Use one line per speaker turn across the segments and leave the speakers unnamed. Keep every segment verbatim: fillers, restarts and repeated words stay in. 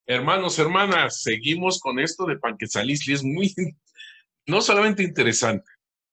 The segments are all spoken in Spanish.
Hermanos, hermanas, seguimos con esto de Panquetzalistli. Es muy, no solamente interesante,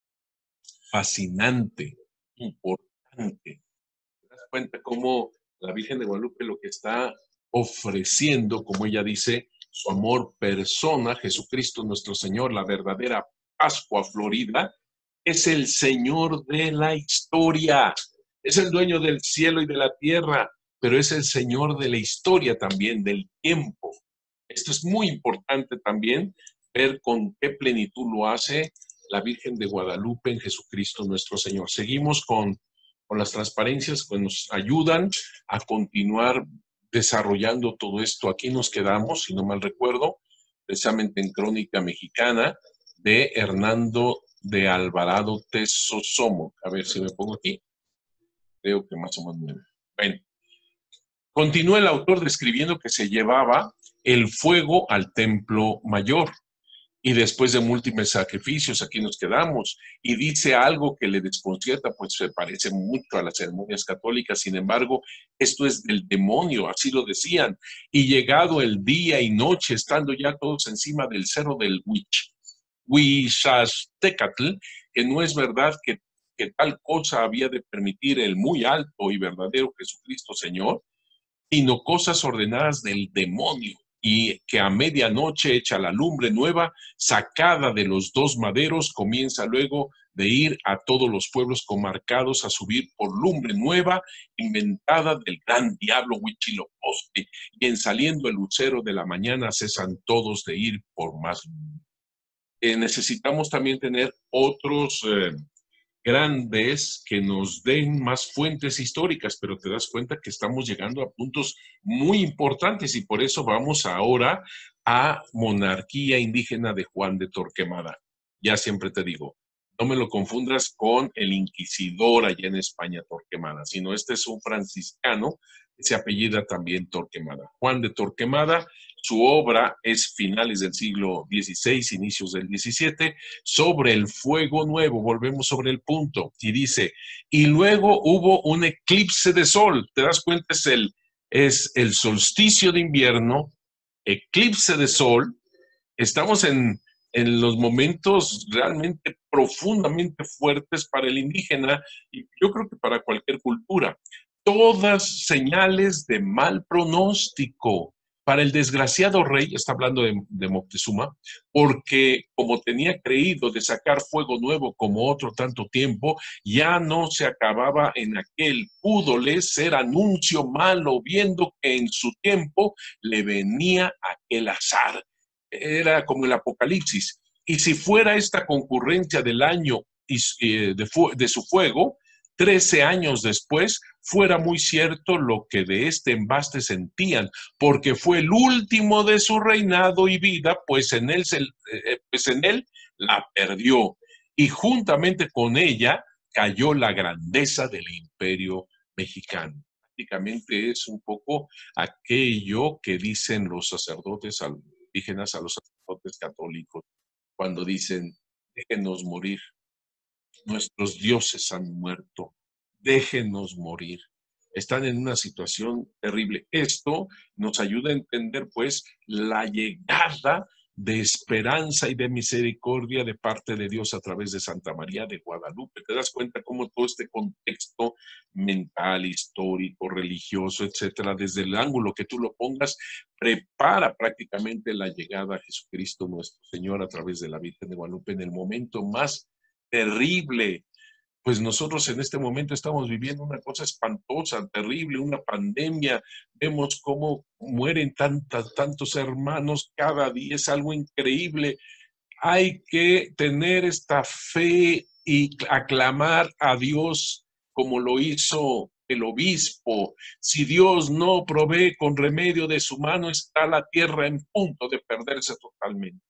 fascinante, importante. Te das cuenta cómo la Virgen de Guadalupe lo que está ofreciendo, como ella dice, su amor persona, Jesucristo nuestro Señor, la verdadera Pascua florida, es el Señor de la historia, es el dueño del cielo y de la tierra, pero es el Señor de la historia también, del tiempo. Esto es muy importante también, ver con qué plenitud lo hace la Virgen de Guadalupe en Jesucristo nuestro Señor. Seguimos con, con las transparencias que nos ayudan a continuar desarrollando todo esto. Aquí nos quedamos, si no mal recuerdo, precisamente en Crónica Mexicana de Hernando de Alvarado Tesosomo. A ver si me pongo aquí. Creo que más o menos me... Bueno, continúa el autor describiendo que se llevaba el fuego al templo mayor y después de múltiples sacrificios, aquí nos quedamos, y dice algo que le desconcierta, pues se parece mucho a las ceremonias católicas, sin embargo, esto es del demonio, así lo decían, y llegado el día y noche, estando ya todos encima del cerro del Huich, Huichastecatl, que no es verdad que, que tal cosa había de permitir el muy alto y verdadero Jesucristo Señor, sino cosas ordenadas del demonio, y que a medianoche echa la lumbre nueva, sacada de los dos maderos, comienza luego de ir a todos los pueblos comarcados a subir por lumbre nueva, inventada del gran diablo Huitzilopochtli, y en saliendo el lucero de la mañana cesan todos de ir por más. Eh, necesitamos también tener otros eh, grandes que nos den más fuentes históricas, pero te das cuenta que estamos llegando a puntos muy importantes y por eso vamos ahora a Monarquía Indígena de Juan de Torquemada. Ya siempre te digo, no me lo confundas con el inquisidor allá en España, Torquemada, sino este es un franciscano que se apellida también Torquemada. Juan de Torquemada, su obra es finales del siglo dieciséis, inicios del diecisiete, sobre el fuego nuevo, volvemos sobre el punto, y dice, y luego hubo un eclipse de sol, te das cuenta, es el, es el solsticio de invierno, eclipse de sol, estamos en, en los momentos realmente profundamente fuertes para el indígena y yo creo que para cualquier cultura. Todas señales de mal pronóstico para el desgraciado rey, está hablando de, de Moctezuma, porque como tenía creído de sacar fuego nuevo como otro tanto tiempo, ya no se acababa en aquel, púdole ser anuncio malo, viendo que en su tiempo le venía aquel azar. Era como el apocalipsis. Y si fuera esta concurrencia del año de, de su fuego, trece años después, fuera muy cierto lo que de este embaste sentían, porque fue el último de su reinado y vida, pues en él, se, eh, pues en él la perdió. Y juntamente con ella cayó la grandeza del imperio mexicano. Prácticamente es un poco aquello que dicen los sacerdotes indígenas a los sacerdotes católicos cuando dicen, déjenos morir, nuestros dioses han muerto, déjenos morir. Están en una situación terrible. Esto nos ayuda a entender, pues, la llegada de esperanza y de misericordia de parte de Dios a través de Santa María de Guadalupe. Te das cuenta cómo todo este contexto mental, histórico, religioso, etcétera, desde el ángulo que tú lo pongas, prepara prácticamente la llegada a Jesucristo nuestro Señor a través de la Virgen de Guadalupe en el momento más terrible. Pues nosotros en este momento estamos viviendo una cosa espantosa, terrible, una pandemia. Vemos cómo mueren tantas, tantos hermanos cada día, es algo increíble. Hay que tener esta fe y aclamar a Dios como lo hizo el obispo. Si Dios no provee con remedio de su mano, está la tierra en punto de perderse totalmente.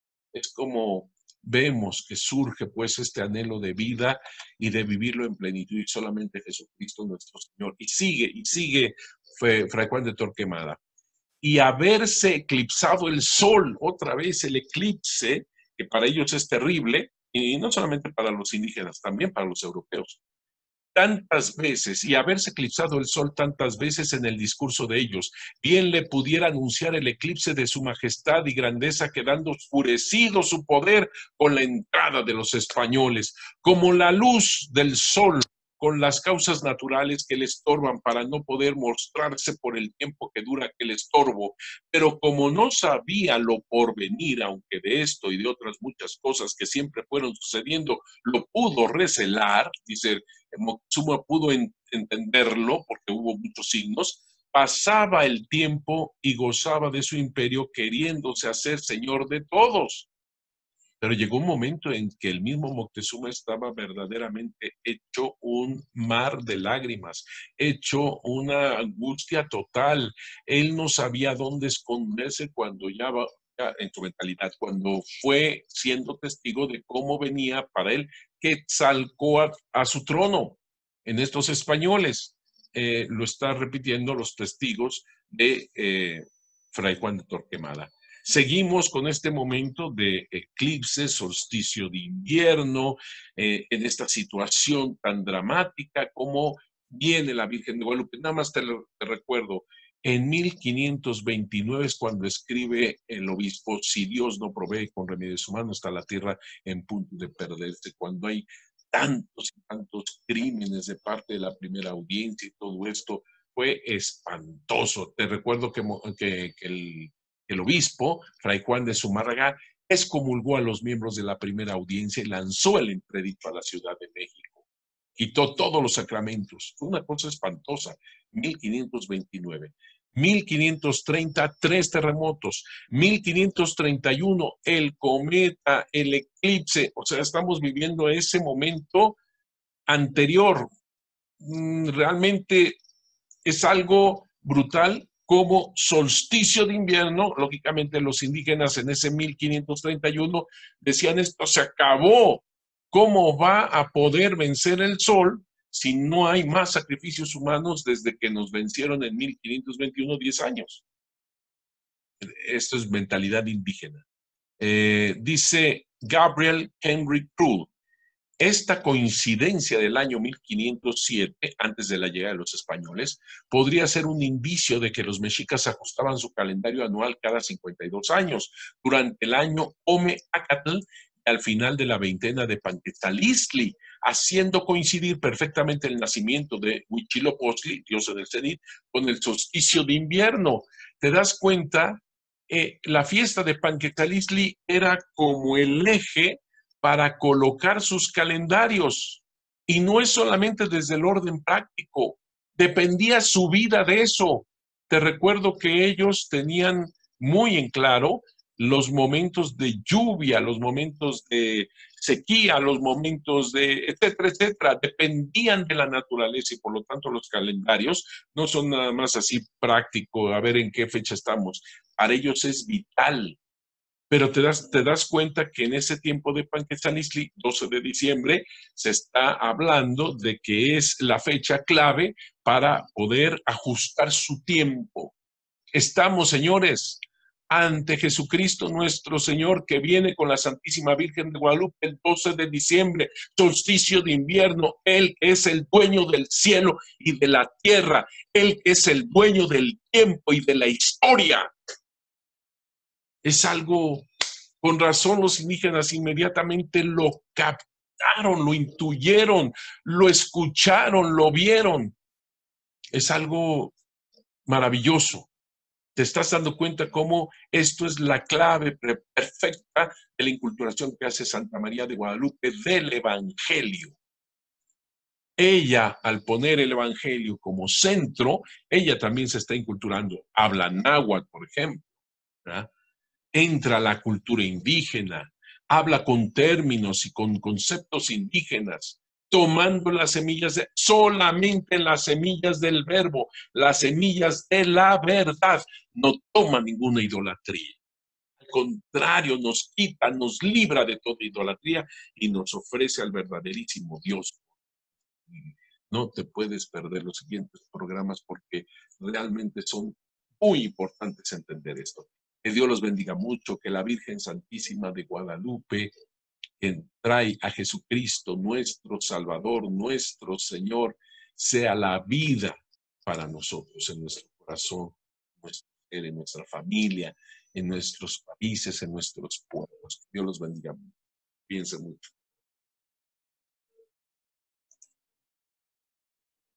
Es como vemos que surge pues este anhelo de vida y de vivirlo en plenitud y solamente Jesucristo nuestro Señor. Y sigue, y sigue Fray Juan de Torquemada. Y haberse eclipsado el sol, otra vez el eclipse, que para ellos es terrible, y no solamente para los indígenas, también para los europeos. tantas veces y haberse eclipsado el sol tantas veces en el discurso de ellos, bien le pudiera anunciar el eclipse de su majestad y grandeza, quedando oscurecido su poder con la entrada de los españoles, como la luz del sol con las causas naturales que le estorban para no poder mostrarse por el tiempo que dura aquel estorbo. Pero como no sabía lo por venir, aunque de esto y de otras muchas cosas que siempre fueron sucediendo, lo pudo recelar, dice Moctezuma, pudo en, entenderlo porque hubo muchos signos, pasaba el tiempo y gozaba de su imperio queriéndose hacer señor de todos. Pero llegó un momento en que el mismo Moctezuma estaba verdaderamente hecho un mar de lágrimas, hecho una angustia total. Él no sabía dónde esconderse cuando ya va, en su mentalidad, cuando fue siendo testigo de cómo venía para él Quetzalcóatl a su trono. En estos españoles, eh, lo está repitiendo los testigos de eh, Fray Juan de Torquemada. Seguimos con este momento de eclipse, solsticio de invierno, eh, en esta situación tan dramática como viene la Virgen de Guadalupe. Nada más te, lo, te recuerdo, en mil quinientos veintinueve es cuando escribe el obispo: si Dios no provee con remedios humanos, está la tierra en punto de perderse. Cuando hay tantos y tantos crímenes de parte de la primera audiencia y todo esto, fue espantoso. Te recuerdo que, que, que el El obispo, Fray Juan de Zumárraga, excomulgó a los miembros de la primera audiencia y lanzó el entredito a la Ciudad de México. Quitó todos los sacramentos. Fue una cosa espantosa. mil quinientos veintinueve. mil quinientos treinta, tres terremotos. mil quinientos treinta y uno, el cometa, el eclipse. O sea, estamos viviendo ese momento anterior. Realmente es algo brutal. Como solsticio de invierno, lógicamente los indígenas en ese mil quinientos treinta y uno decían: esto se acabó. ¿Cómo va a poder vencer el sol si no hay más sacrificios humanos desde que nos vencieron en mil quinientos veintiuno, diez años? Esto es mentalidad indígena. Eh, dice Gabriel Henry Krull: esta coincidencia del año mil quinientos siete, antes de la llegada de los españoles, podría ser un indicio de que los mexicas ajustaban su calendario anual cada cincuenta y dos años, durante el año Ome-Acatl, al final de la veintena de Panquetzalistli, haciendo coincidir perfectamente el nacimiento de Huitzilopochtli, diosa del cenit, con el solsticio de invierno. ¿Te das cuenta? Eh, la fiesta de Panquetzalistli era como el eje para colocar sus calendarios. Y no es solamente desde el orden práctico, dependía su vida de eso. Te recuerdo que ellos tenían muy en claro los momentos de lluvia, los momentos de sequía, los momentos de etcétera, etcétera, dependían de la naturaleza y por lo tanto los calendarios no son nada más así práctico, a ver en qué fecha estamos. Para ellos es vital. Pero te das, te das cuenta que en ese tiempo de Panquetzalistli, doce de diciembre, se está hablando de que es la fecha clave para poder ajustar su tiempo. Estamos, señores, ante Jesucristo nuestro Señor, que viene con la Santísima Virgen de Guadalupe el doce de diciembre, solsticio de invierno. Él es el dueño del cielo y de la tierra. Él es el dueño del tiempo y de la historia. Es algo, con razón los indígenas inmediatamente lo captaron, lo intuyeron, lo escucharon, lo vieron. Es algo maravilloso. Te estás dando cuenta cómo esto es la clave perfecta de la inculturación que hace Santa María de Guadalupe del Evangelio. Ella, al poner el Evangelio como centro, ella también se está inculturando. Habla náhuatl, por ejemplo, ¿verdad? Entra a la cultura indígena, habla con términos y con conceptos indígenas, tomando las semillas, de, solamente las semillas del verbo, las semillas de la verdad. No toma ninguna idolatría. Al contrario, nos quita, nos libra de toda idolatría y nos ofrece al verdaderísimo Dios. No te puedes perder los siguientes programas porque realmente son muy importantes entender esto. Que Dios los bendiga mucho, que la Virgen Santísima de Guadalupe que trae a Jesucristo, nuestro Salvador, nuestro Señor, sea la vida para nosotros, en nuestro corazón, en nuestro ser, en nuestra familia, en nuestros países, en nuestros pueblos. Dios los bendiga. Piensen mucho.